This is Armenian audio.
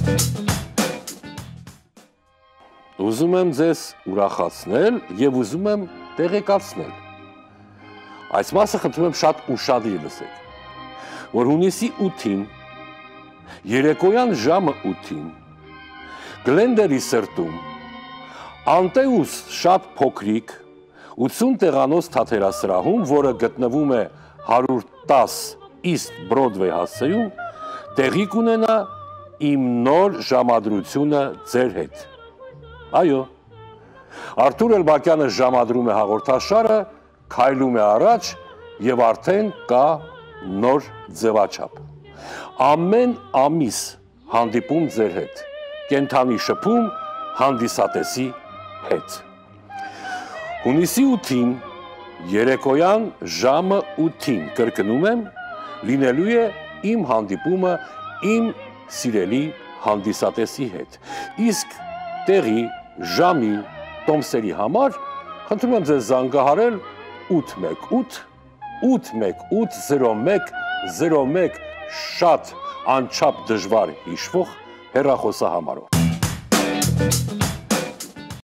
Ուզում եմ ձեզ ուրախացնել և ուզում եմ տեղեկացնել։ Այս մասը խնդրում եմ շատ ուշադիր լսեք, որ հունիսի 8-ին, երեկոյան ժամը 8-ին, Glendale-ի սրտում, Antaeus շատ փոքրիկ 80 տեղանոց թատերասրահում, որը գտնվում է 110 East Broadway հասցեում, տեղի կունենա իմ նոր ժամադրությունը ձեր հետ։ Այո, Արթուր Էլբակյանը ժամադրում է հաղորդաշարը, քայլում է առաջ և արդեն կա նոր ձևաչափ։ Ամեն ամիս հանդիպում ձեր հետ, կենդանի շփում հանդիսատեսի հետ։ Հունիսի 8-ին, երեկոյան ժամը 8-ին, կրկնում եմ, լինելու է իմ հանդիպումը իմ սիրելի հանդիսատեսի հետ։ Իսկ տեղի, ժամի, տոմսերի համար խնդրում եմ ձեզ զանգահարել 818-818-0101 շատ անչափ դժվար հիշվող հեռախոսահամարով։